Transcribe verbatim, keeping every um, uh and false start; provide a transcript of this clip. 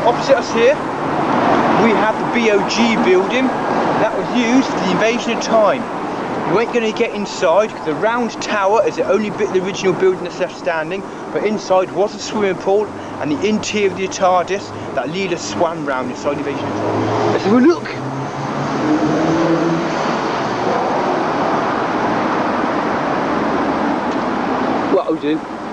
Opposite us here, we have the B O G building that was used for the invasion of time. You ain't going to get inside because the round tower is the only bit of the original building that's left standing, but inside was a swimming pool and the interior of the TARDIS that Leela swam round inside the invasion of time. Let's have a look! What are we doing?